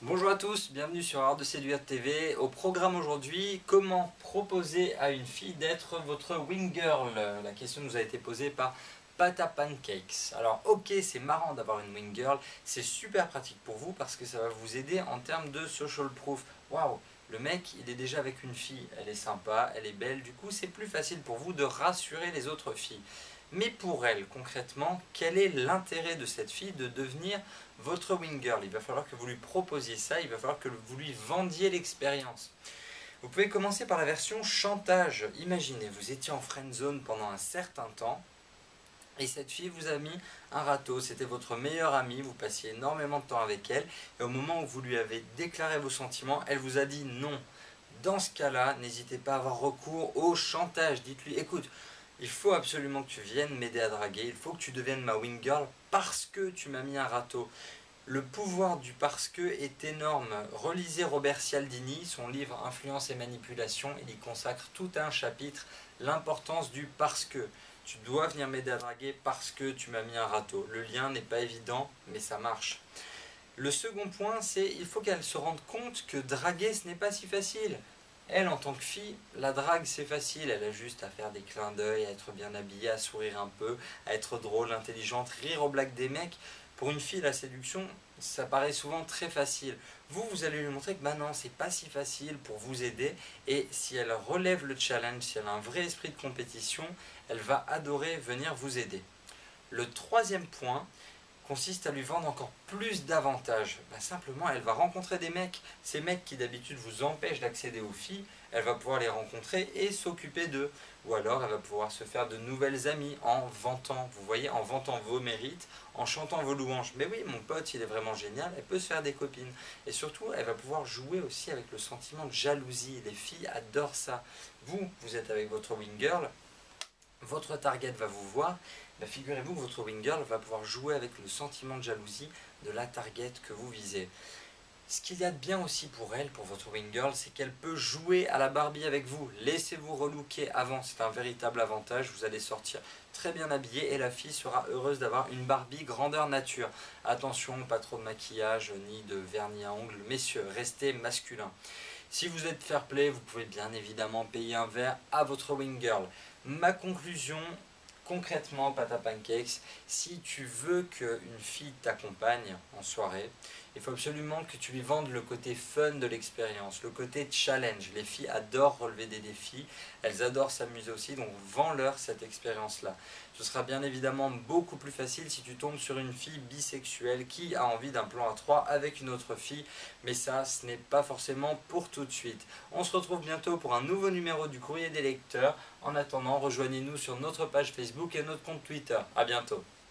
Bonjour à tous, bienvenue sur Art de Séduire TV. Au programme aujourd'hui, comment proposer à une fille d'être votre wing girl? La question nous a été posée par Pata Pancakes. Alors ok, c'est marrant d'avoir une wing girl, c'est super pratique pour vous parce que ça va vous aider en termes de social proof. Waouh, le mec il est déjà avec une fille, elle est sympa, elle est belle, du coup c'est plus facile pour vous de rassurer les autres filles. Mais pour elle, concrètement, quel est l'intérêt de cette fille de devenir votre wing girl? Il va falloir que vous lui proposiez ça, il va falloir que vous lui vendiez l'expérience. Vous pouvez commencer par la version chantage. Imaginez, vous étiez en friend zone pendant un certain temps et cette fille vous a mis un râteau, c'était votre meilleure amie, vous passiez énormément de temps avec elle et au moment où vous lui avez déclaré vos sentiments, elle vous a dit non. Dans ce cas-là, n'hésitez pas à avoir recours au chantage. Dites-lui, écoute, il faut absolument que tu viennes m'aider à draguer, il faut que tu deviennes ma wing girl parce que tu m'as mis un râteau. Le pouvoir du parce que est énorme. Relisez Robert Cialdini, son livre Influence et manipulation, il y consacre tout un chapitre, l'importance du parce que. Tu dois venir m'aider à draguer parce que tu m'as mis un râteau. Le lien n'est pas évident, mais ça marche. Le second point, c'est il faut qu'elle se rende compte que draguer, ce n'est pas si facile. Elle, en tant que fille, la drague, c'est facile. Elle a juste à faire des clins d'œil, à être bien habillée, à sourire un peu, à être drôle, intelligente, rire aux blagues des mecs. Pour une fille, la séduction, ça paraît souvent très facile. Vous, vous allez lui montrer que bah non, c'est pas si facile pour vous aider. Et si elle relève le challenge, si elle a un vrai esprit de compétition, elle va adorer venir vous aider. Le troisième point consiste à lui vendre encore plus d'avantages. Ben simplement, elle va rencontrer des mecs. Ces mecs qui d'habitude vous empêchent d'accéder aux filles, elle va pouvoir les rencontrer et s'occuper d'eux. Ou alors, elle va pouvoir se faire de nouvelles amies en vantant, vous voyez, en vantant vos mérites, en chantant vos louanges. Mais oui, mon pote, il est vraiment génial, elle peut se faire des copines. Et surtout, elle va pouvoir jouer aussi avec le sentiment de jalousie. Les filles adorent ça. Vous êtes avec votre wing girl, votre target va vous voir, bah figurez-vous que votre wing girl va pouvoir jouer avec le sentiment de jalousie de la target que vous visez. Ce qu'il y a de bien aussi pour elle, pour votre wing girl, c'est qu'elle peut jouer à la Barbie avec vous. Laissez-vous relooker avant, c'est un véritable avantage. Vous allez sortir très bien habillé et la fille sera heureuse d'avoir une Barbie grandeur nature. Attention, pas trop de maquillage ni de vernis à ongles. Messieurs, restez masculins. Si vous êtes fair play, vous pouvez bien évidemment payer un verre à votre wing girl. Ma conclusion, concrètement, Pata Pancakes, si tu veux qu'une fille t'accompagne en soirée, il faut absolument que tu lui vendes le côté fun de l'expérience, le côté challenge. Les filles adorent relever des défis, elles adorent s'amuser aussi, donc vends-leur cette expérience-là. Ce sera bien évidemment beaucoup plus facile si tu tombes sur une fille bisexuelle qui a envie d'un plan à trois avec une autre fille, mais ça, ce n'est pas forcément pour tout de suite. On se retrouve bientôt pour un nouveau numéro du Courrier des lecteurs. En attendant, rejoignez-nous sur notre page Facebook et notre compte Twitter. A bientôt.